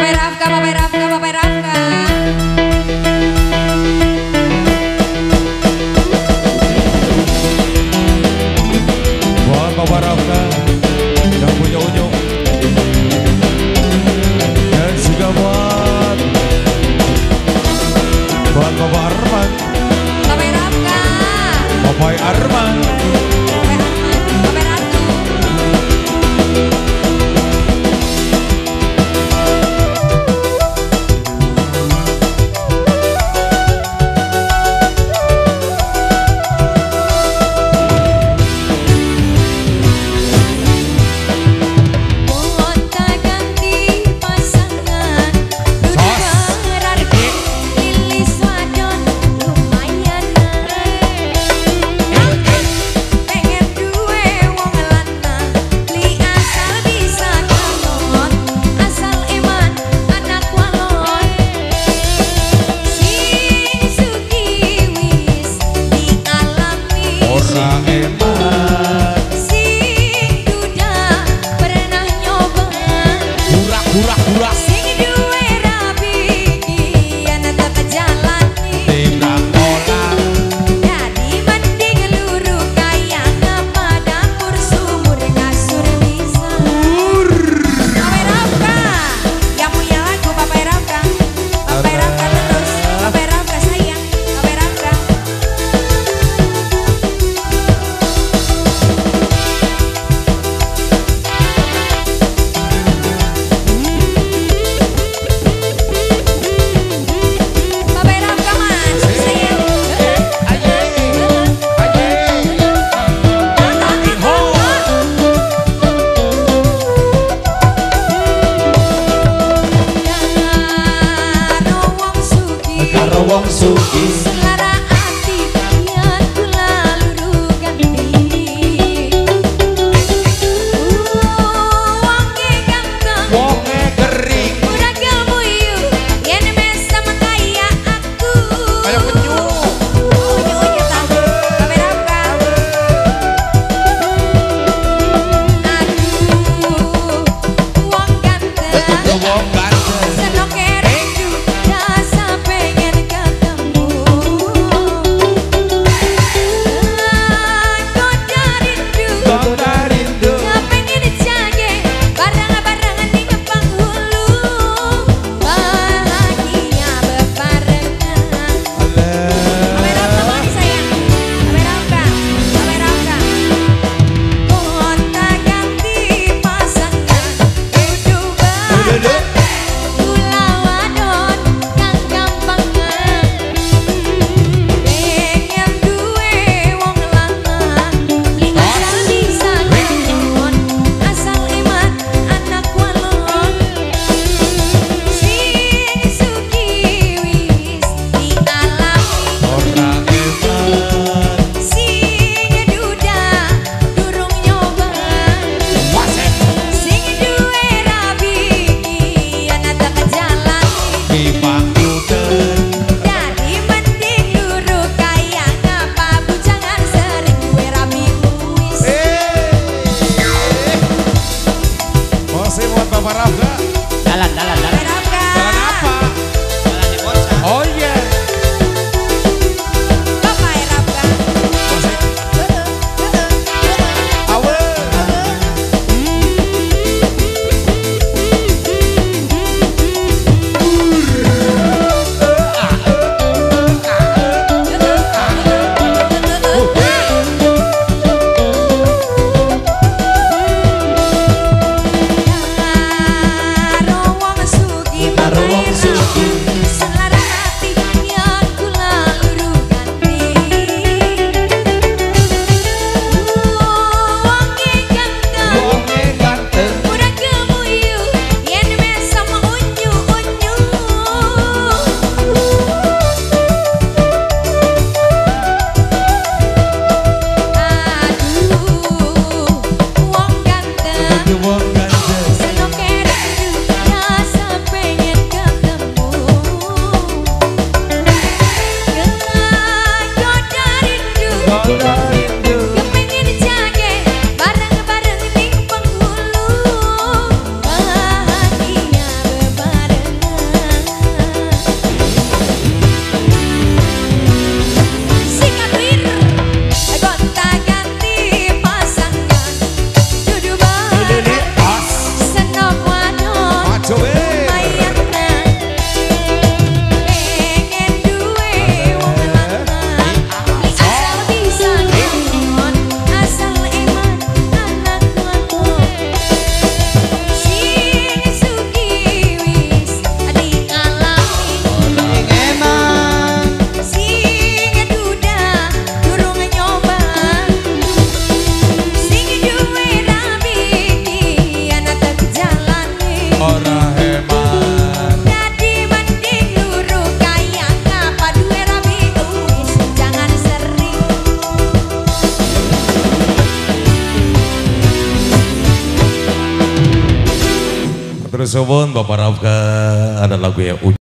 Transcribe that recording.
Papai Rafka. Buat Bapak Rafka yang punya ujung, dan juga buat Bapak Arman, Papai Rafka. Bapak Arman. Papai Ratu. Wong Sugi Selara hati yang kula luru ganti. Wonge ganteng, wonge kering, udah gelmu yu, yen mesa mengkaya aku. kayak penyu. Penyunya tahu, Papai Rafka. Aduh, wong ganteng, Wong ganteng, senok kering juga pengen ketemu. Kota rindu, pengen dijage bareng-bareng di penghulu, bahagia bebarengan. Papai Rafka mana sayang? Papai Rafka, Papai Rafka. Kota ganti pasangan, duduk bareng. Kula wadon kang gampangan, pengen duwe wong lanang, bling asal bisa nyamun, asal iman anak walon. Sing suki wis dialami, ora eman, sing duda durung nyoba, sing duwe rabi ana tak jalani. dipanggilkan. Jadi mending dulu kaya ngapa bujangan sering gue rapi kuis. Masih buat Bapak Rafka. Jalan. Papai Rafka. Jalan apa? Jalan di Bonsa. Oh iya. Papai Rafka. Masih awe. Karo wong suwun Bapak Rafga, ada lagu ya